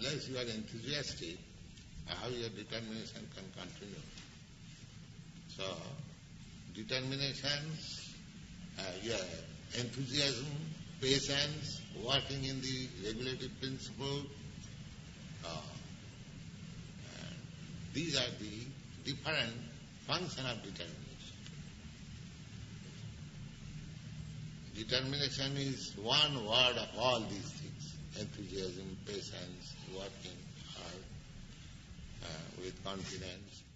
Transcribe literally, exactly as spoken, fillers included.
unless you are enthusiastic, how your determination can continue? So, determination, uh, yeah, enthusiasm, patience, working in the regulative principle, uh, these are the different functions of determination. Determination is one word of all these things. Enthusiasm, patience, working hard, uh, with confidence.